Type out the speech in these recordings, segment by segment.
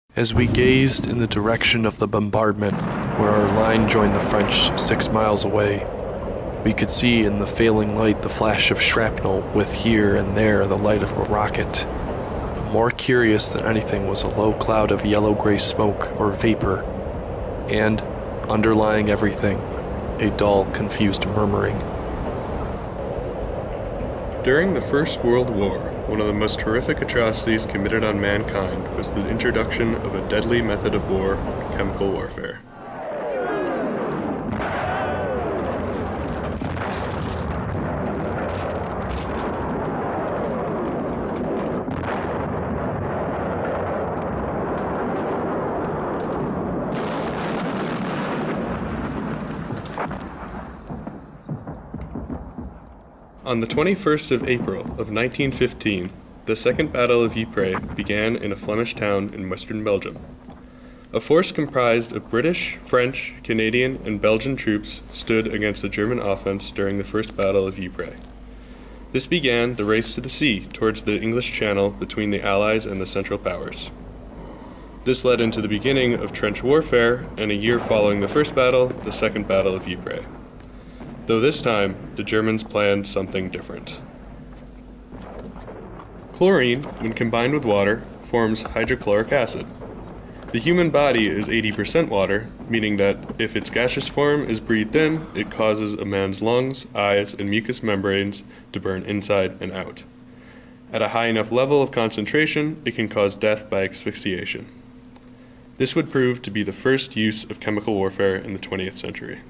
As we gazed in the direction of the bombardment, where our line joined the French 6 miles away, we could see in the failing light the flash of shrapnel with here and there the light of a rocket. But more curious than anything was a low cloud of yellow-gray smoke or vapor, and, underlying everything, a dull, confused murmuring. During the First World War, one of the most horrific atrocities committed on mankind was the introduction of a deadly method of war, chemical warfare. On the 21st of April of 1915, the Second Battle of Ypres began in a Flemish town in western Belgium. A force comprised of British, French, Canadian, and Belgian troops stood against the German offense during the First Battle of Ypres. This began the race to the sea towards the English Channel between the Allies and the Central Powers. This led into the beginning of trench warfare, and a year following the first battle, the Second Battle of Ypres. Though this time, the Germans planned something different. Chlorine, when combined with water, forms hydrochloric acid. The human body is 80% water, meaning that if its gaseous form is breathed in, it causes a man's lungs, eyes, and mucous membranes to burn inside and out. At a high enough level of concentration, it can cause death by asphyxiation. This would prove to be the first use of chemical warfare in the 20th century.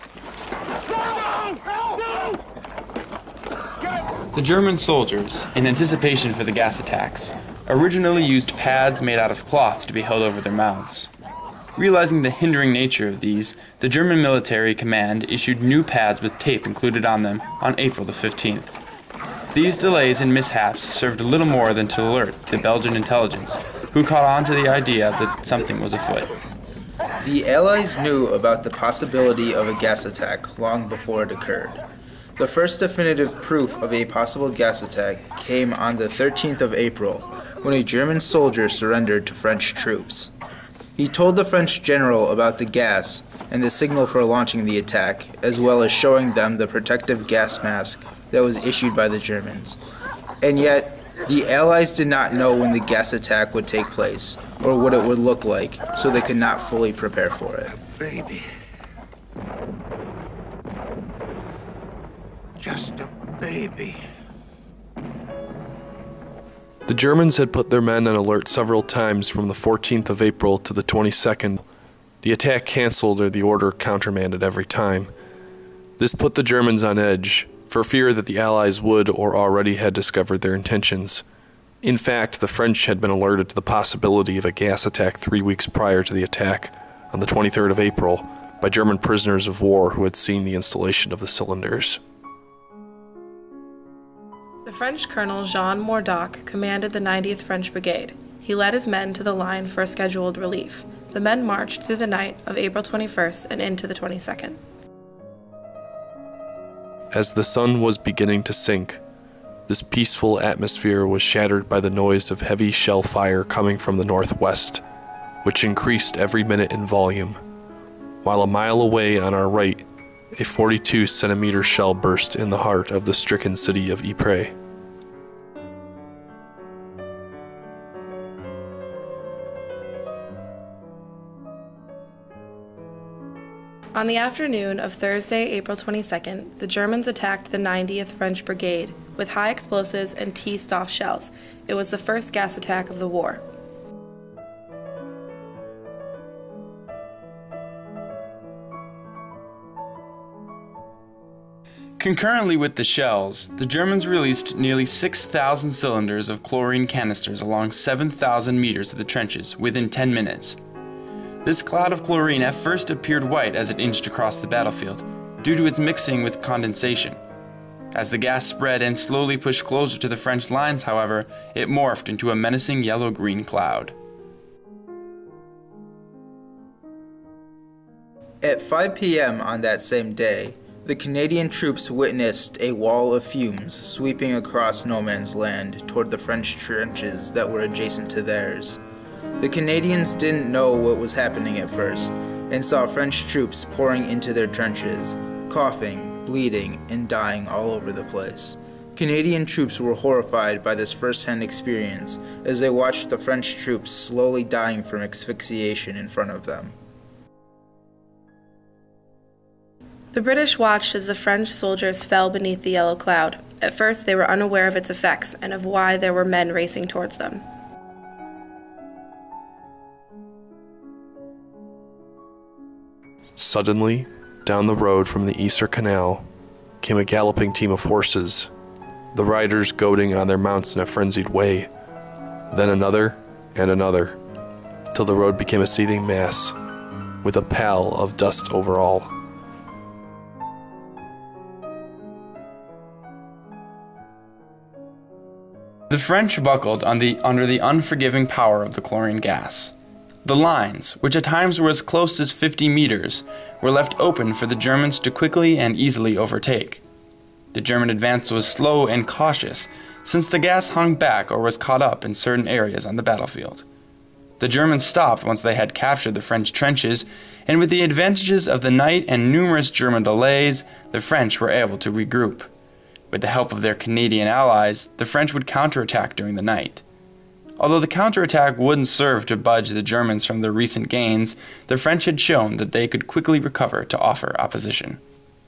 The German soldiers, in anticipation for the gas attacks, originally used pads made out of cloth to be held over their mouths. Realizing the hindering nature of these, the German military command issued new pads with tape included on them on April the 15th. These delays and mishaps served little more than to alert the Belgian intelligence, who caught on to the idea that something was afoot. The Allies knew about the possibility of a gas attack long before it occurred. The first definitive proof of a possible gas attack came on the 13th of April, when a German soldier surrendered to French troops. He told the French general about the gas and the signal for launching the attack, as well as showing them the protective gas mask that was issued by the Germans. And yet, the Allies did not know when the gas attack would take place, or what it would look like, so they could not fully prepare for it. Baby. Just a baby. The Germans had put their men on alert several times from the 14th of April to the 22nd. The attack canceled or the order countermanded every time. This put the Germans on edge, for fear that the Allies would or already had discovered their intentions. In fact, the French had been alerted to the possibility of a gas attack 3 weeks prior to the attack, on the 23rd of April, by German prisoners of war who had seen the installation of the cylinders. The French Colonel Jean Mordac commanded the 90th French Brigade. He led his men to the line for a scheduled relief. The men marched through the night of April 21st and into the 22nd. As the sun was beginning to sink, this peaceful atmosphere was shattered by the noise of heavy shell fire coming from the northwest, which increased every minute in volume, while a mile away on our right, a 42-centimeter shell burst in the heart of the stricken city of Ypres. On the afternoon of Thursday, April 22nd, the Germans attacked the 90th French Brigade with high explosives and T-Stoff shells. It was the first gas attack of the war. Concurrently with the shells, the Germans released nearly 6,000 cylinders of chlorine canisters along 7,000 meters of the trenches within 10 minutes. This cloud of chlorine at first appeared white as it inched across the battlefield, due to its mixing with condensation. As the gas spread and slowly pushed closer to the French lines, however, it morphed into a menacing yellow-green cloud. At 5 p.m. on that same day, the Canadian troops witnessed a wall of fumes sweeping across no man's land toward the French trenches that were adjacent to theirs. The Canadians didn't know what was happening at first, and saw French troops pouring into their trenches, coughing, bleeding, and dying all over the place. Canadian troops were horrified by this first-hand experience as they watched the French troops slowly dying from asphyxiation in front of them. The British watched as the French soldiers fell beneath the yellow cloud. At first, they were unaware of its effects and of why there were men racing towards them. Suddenly, down the road from the Ypres Canal, came a galloping team of horses, the riders goading on their mounts in a frenzied way, then another and another, till the road became a seething mass, with a pall of dust over all. The French buckled under the unforgiving power of the chlorine gas. The lines, which at times were as close as 50 meters, were left open for the Germans to quickly and easily overtake. The German advance was slow and cautious, since the gas hung back or was caught up in certain areas on the battlefield. The Germans stopped once they had captured the French trenches, and with the advantages of the night and numerous German delays, the French were able to regroup. With the help of their Canadian allies, the French would counterattack during the night. Although the counterattack wouldn't serve to budge the Germans from their recent gains, the French had shown that they could quickly recover to offer opposition.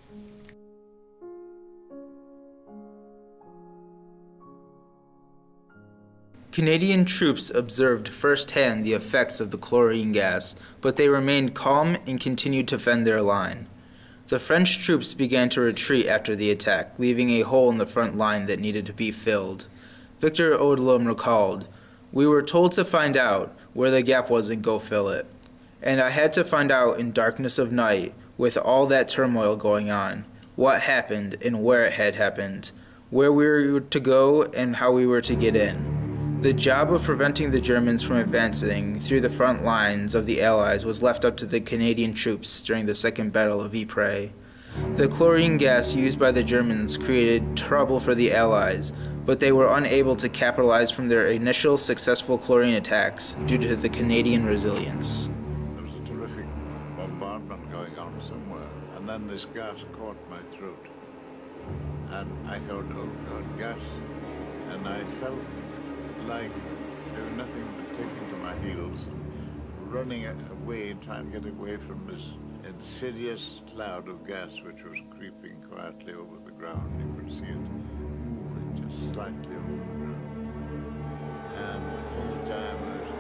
Canadian troops observed firsthand the effects of the chlorine gas, but they remained calm and continued to fend their line. The French troops began to retreat after the attack, leaving a hole in the front line that needed to be filled. Victor Odlum recalled, "We were told to find out where the gap was and go fill it. And I had to find out in darkness of night, with all that turmoil going on, what happened and where it had happened, where we were to go and how we were to get in." The job of preventing the Germans from advancing through the front lines of the Allies was left up to the Canadian troops during the Second Battle of Ypres. The chlorine gas used by the Germans created trouble for the Allies, but they were unable to capitalize from their initial successful chlorine attacks due to the Canadian resilience. There was a terrific bombardment going on somewhere, and then this gas caught my throat. And I thought, oh God, gas. And I felt like doing nothing but taking to my heels, running away, trying to get away from this insidious cloud of gas which was creeping quietly over the ground. You could see it moving just slightly over the ground. And all the time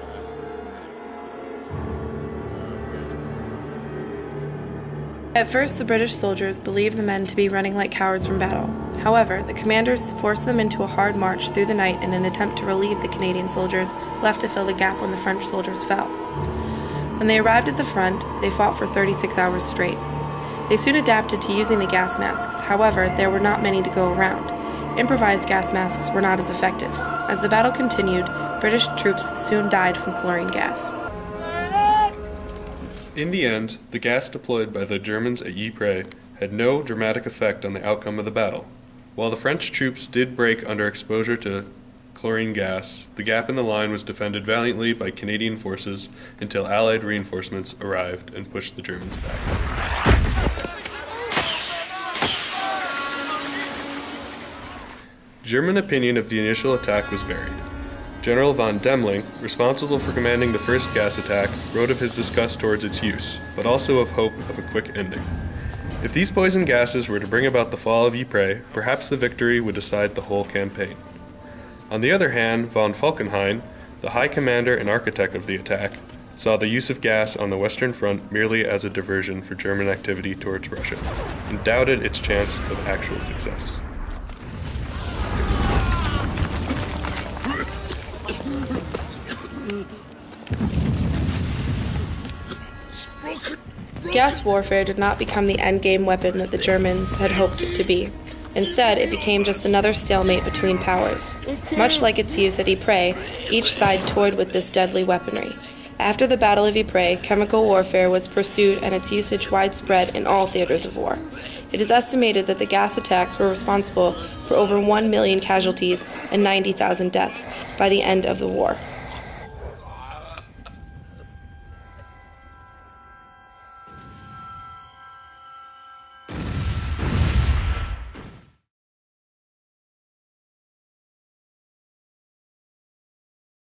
At first, the British soldiers believed the men to be running like cowards from battle. However, the commanders forced them into a hard march through the night in an attempt to relieve the Canadian soldiers left to fill the gap when the French soldiers fell. When they arrived at the front, they fought for 36 hours straight. They soon adapted to using the gas masks. However, there were not many to go around. Improvised gas masks were not as effective. As the battle continued, British troops soon died from chlorine gas. In the end, the gas deployed by the Germans at Ypres had no dramatic effect on the outcome of the battle. While the French troops did break under exposure to chlorine gas, the gap in the line was defended valiantly by Canadian forces until Allied reinforcements arrived and pushed the Germans back. German opinion of the initial attack was varied. General von Demling, responsible for commanding the first gas attack, wrote of his disgust towards its use, but also of hope of a quick ending. If these poison gases were to bring about the fall of Ypres, perhaps the victory would decide the whole campaign. On the other hand, von Falkenhayn, the high commander and architect of the attack, saw the use of gas on the Western Front merely as a diversion for German activity towards Russia, and doubted its chance of actual success. Gas warfare did not become the endgame weapon that the Germans had hoped it to be. Instead, it became just another stalemate between powers. Much like its use at Ypres, each side toyed with this deadly weaponry. After the Battle of Ypres, chemical warfare was pursued and its usage widespread in all theaters of war. It is estimated that the gas attacks were responsible for over 1 million casualties and 90,000 deaths by the end of the war.